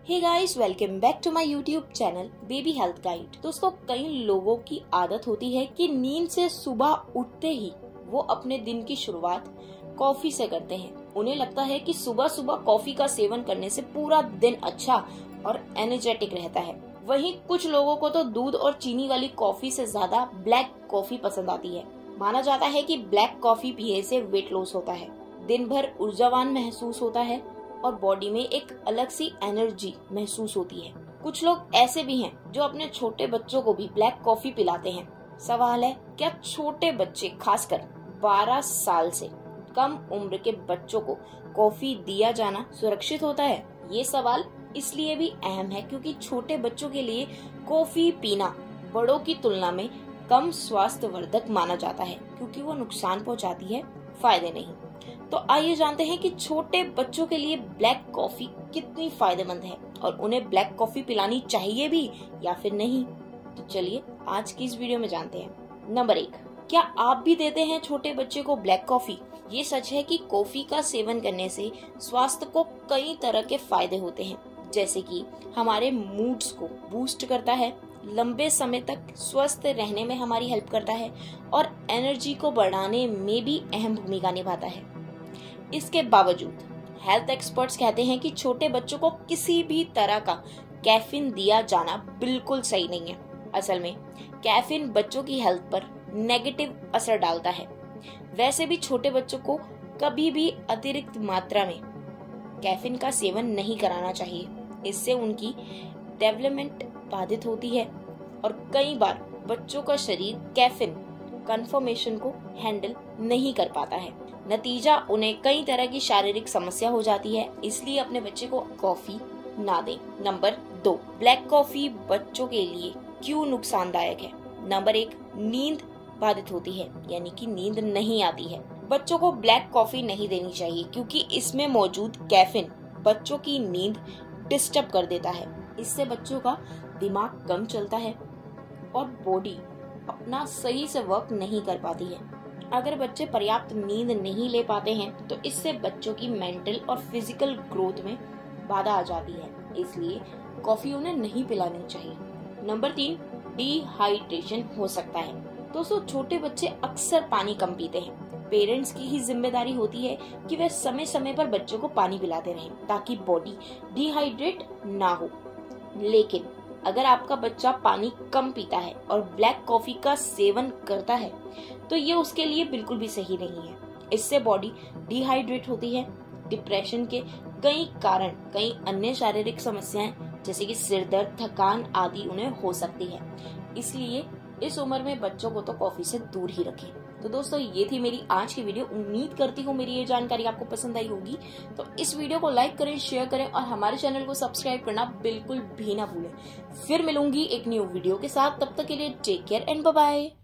Hey guys, welcome back to my YouTube channel baby health guide. दोस्तों, कई लोगों की आदत होती है कि नींद से सुबह उठते ही वो अपने दिन की शुरुआत कॉफी से करते हैं। उन्हें लगता है कि सुबह सुबह कॉफी का सेवन करने से पूरा दिन अच्छा और एनर्जेटिक रहता है। वहीं कुछ लोगों को तो दूध और चीनी वाली कॉफी से ज्यादा ब्लैक कॉफी पसंद आती है। माना जाता है कि ब्लैक कॉफी पीने से वेट लॉस होता है, दिन भर ऊर्जावान महसूस होता है और बॉडी में एक अलग सी एनर्जी महसूस होती है। कुछ लोग ऐसे भी हैं जो अपने छोटे बच्चों को भी ब्लैक कॉफी पिलाते हैं। सवाल है, क्या छोटे बच्चे खासकर 12 साल से कम उम्र के बच्चों को कॉफी दिया जाना सुरक्षित होता है? ये सवाल इसलिए भी अहम है क्योंकि छोटे बच्चों के लिए कॉफी पीना बड़ों की तुलना में कम स्वास्थ्यवर्धक माना जाता है क्योंकि वो नुकसान पहुंचाती है, फायदे नहीं। तो आइए जानते हैं कि छोटे बच्चों के लिए ब्लैक कॉफी कितनी फायदेमंद है और उन्हें ब्लैक कॉफी पिलानी चाहिए भी या फिर नहीं। तो चलिए आज की इस वीडियो में जानते हैं। नंबर 1, क्या आप भी देते हैं छोटे बच्चे को ब्लैक कॉफी? ये सच है कि कॉफी का सेवन करने से स्वास्थ्य को कई तरह के फायदे होते हैं, जैसे कि हमारे मूड्स को बूस्ट करता है, लंबे समय तक स्वस्थ रहने में हमारी हेल्प करता है और एनर्जी को बढ़ाने में भी अहम भूमिका निभाता है। इसके बावजूद हेल्थ एक्सपर्ट्स कहते हैं कि छोटे बच्चों को किसी भी तरह का कैफीन दिया जाना बिल्कुल सही नहीं है। असल में कैफीन बच्चों की हेल्थ पर नेगेटिव असर डालता है। वैसे भी छोटे बच्चों को कभी भी अतिरिक्त मात्रा में कैफीन का सेवन नहीं कराना चाहिए। इससे उनकी डेवलपमेंट बाधित होती है और कई बार बच्चों का शरीर कैफीन कन्फर्मेशन को हैंडल नहीं कर पाता है। नतीजा उन्हें कई तरह की शारीरिक समस्या हो जाती है। इसलिए अपने बच्चे को कॉफी ना दें। नंबर 2, ब्लैक कॉफी बच्चों के लिए क्यों नुकसानदायक है? नंबर 1, नींद बाधित होती है, यानी कि नींद नहीं आती है। बच्चों को ब्लैक कॉफी नहीं देनी चाहिए क्योंकि इसमें मौजूद कैफीन बच्चों की नींद डिस्टर्ब कर देता है। इससे बच्चों का दिमाग कम चलता है और बॉडी अपना सही से वर्क नहीं कर पाती है। अगर बच्चे पर्याप्त नींद नहीं ले पाते हैं तो इससे बच्चों की मेंटल और फिजिकल ग्रोथ में बाधा आ जाती है। इसलिए कॉफी उन्हें नहीं पिलानी चाहिए। नंबर 3, डिहाइड्रेशन हो सकता है। दोस्तों, छोटे बच्चे अक्सर पानी कम पीते हैं। पेरेंट्स की ही जिम्मेदारी होती है कि वे समय समय पर बच्चों को पानी पिलाते रहें ताकि बॉडी डिहाइड्रेट ना हो। लेकिन अगर आपका बच्चा पानी कम पीता है और ब्लैक कॉफी का सेवन करता है तो ये उसके लिए बिल्कुल भी सही नहीं है। इससे बॉडी डिहाइड्रेट होती है। डिप्रेशन के कई कारण, कई अन्य शारीरिक समस्याएं जैसे कि सिर दर्द, थकान आदि उन्हें हो सकती है। इसलिए इस उम्र में बच्चों को तो कॉफी से दूर ही रखें। तो दोस्तों, ये थी मेरी आज की वीडियो। उम्मीद करती हूँ मेरी ये जानकारी आपको पसंद आई होगी। तो इस वीडियो को लाइक करें, शेयर करें और हमारे चैनल को सब्सक्राइब करना बिल्कुल भी ना भूलें। फिर मिलूंगी एक न्यू वीडियो के साथ। तब तक के लिए take care and bye bye.